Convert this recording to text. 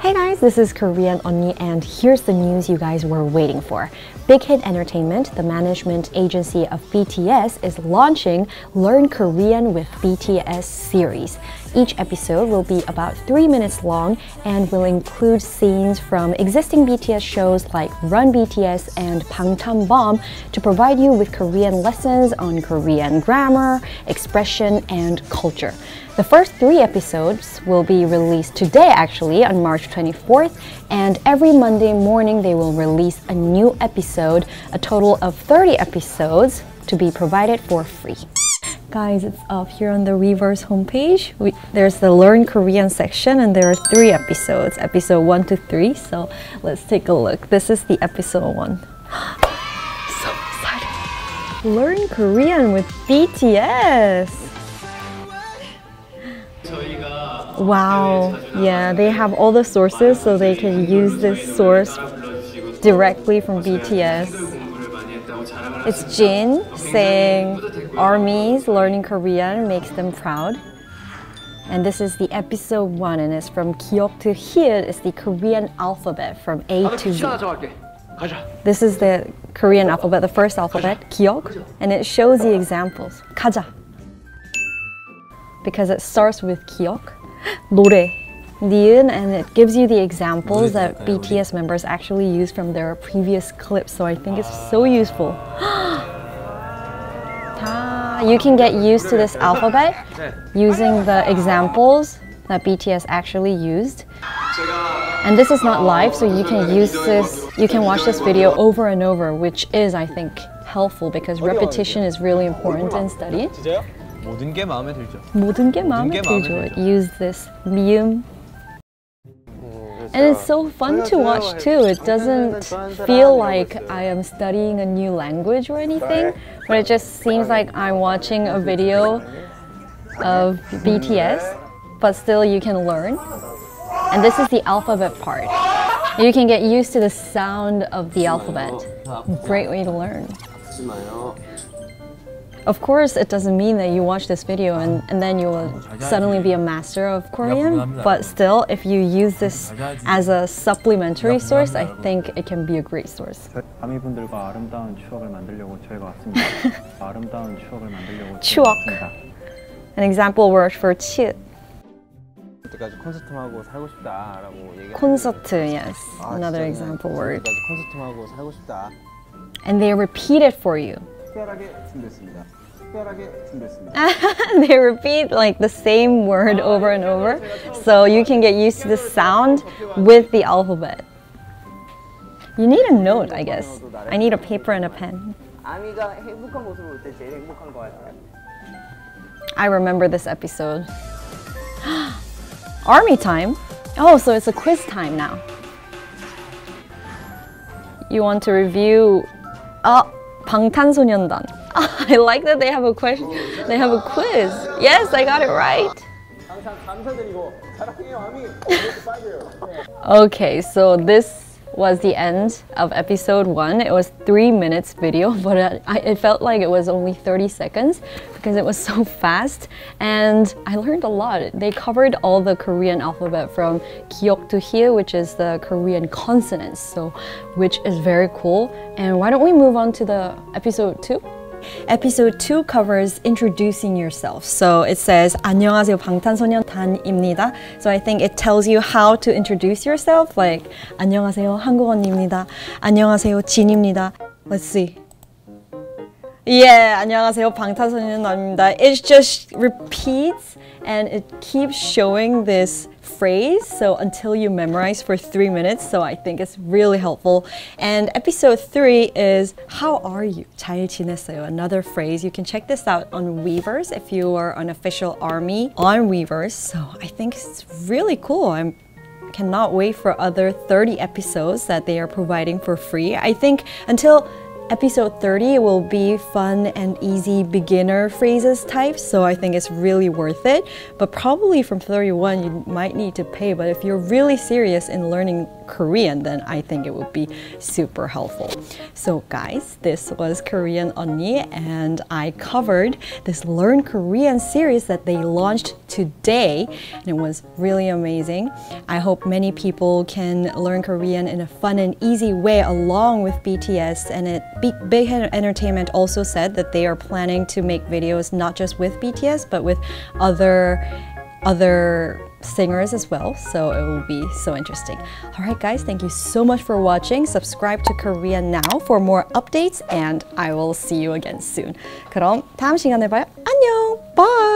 Hey guys, this is Korean Onni and here's the news you guys were waiting for. Big Hit Entertainment, the management agency of BTS, is launching Learn Korean with BTS series. Each episode will be about 3 minutes long and will include scenes from existing BTS shows like Run BTS and Bangtan to provide you with Korean lessons on Korean grammar, expression, and culture. The first 3 episodes will be released today actually on March 24th, and every Monday morning they will release a new episode, a total of 30 episodes to be provided for free. Guys, it's up here on the Weverse homepage. There's the Learn Korean section and there are 3 episodes, episode 1 to 3, so let's take a look. This is the episode 1. So excited! Learn Korean with BTS! Wow, yeah, they have all the sources so they can use this source directly from BTS. It's Jin saying ARMY's learning Korean makes them proud. And this is the episode 1 and it's from Kiok to Hil. It's the Korean alphabet from A to Z. This is the Korean alphabet, the first alphabet, Kiok, and it shows the examples. 가자. Because it starts with Kiok. 노래, 니은, and it gives you the examples that BTS members actually use from their previous clips, so I think it's so useful. You can get used to this alphabet using the examples that BTS actually used. And this is not live, so you can use this, you can watch this video over and over, which is, I think, helpful because repetition is really important in studying. 모든 게 마음에 들죠. 모든 게 마음에 들죠. It used this 미음. And it's so fun to watch too. It doesn't feel like I am studying a new language or anything, but it just seems like I'm watching a video of BTS, but still you can learn. And this is the alphabet part. You can get used to the sound of the alphabet. Great way to learn. Of course, it doesn't mean that you watch this video and then you will suddenly be a master of Korean, but still, if you use this as a supplementary source, I think it can be a great source. 아미분들과 아름다운 추억을 만들려고 저희가 왔습니다. 아름다운 추억을 만들려고 추억. An example word for 치. 그때까지 콘서트하고 살고 싶다라고 얘기했는데 콘서트, yes. Another example word. 그때까지 콘서트하고 살고 싶다. And they repeat it for you. 특별하게 준비했습니다. 특별하게 준비했습니다. They repeat like the same word over and over, so you can get used to the sound with the alphabet. You need a note, I guess. I need a paper and a pen. 아미가 행복한 모습을 볼 때 제일 행복한 거 같아요. I remember this episode. Army time? Oh, so it's a quiz time now. You want to review 방탄소년단. I like that they have a question. They have a quiz. Yes, I got it right. Okay, so this was the end of episode 1. It was 3 minutes video, but it felt like it was only 30 seconds because it was so fast and I learned a lot. They covered all the Korean alphabet from Kiok to Hil, which is the Korean consonants, so which is very cool. And why don't we move on to the episode 2? Episode 2 covers introducing yourself. So it says 안녕하세요 방탄소년단입니다. So I think it tells you how to introduce yourself, like 안녕하세요 한국언니입니다. 안녕하세요 진입니다. Let's see. Yeah, 안녕하세요 방탄소년단입니다. It just repeats and it keeps showing this phrase so until you memorize for 3 minutes, so I think it's really helpful. And episode 3 is how are you? 잘 지냈어요? Another phrase. You can check this out on Weverse if you are an official ARMY on Weverse. So I think it's really cool. I cannot wait for other 30 episodes that they are providing for free. I think until Episode 30 will be fun and easy beginner phrases type, so I think it's really worth it. But probably from 31 you might need to pay, but if you're really serious in learning Korean, then I think it would be super helpful. So guys, this was Korean 언니, and I covered this Learn Korean series that they launched today, and it was really amazing. I hope many people can learn Korean in a fun and easy way along with BTS, and Big Hit Entertainment also said that they are planning to make videos not just with BTS but with other singers as well, so it will be so interesting. Alright guys, thank you so much for watching. Subscribe to Korea Now for more updates, and I will see you again soon. 그럼 다음 시간에 봐요. 안녕! Bye!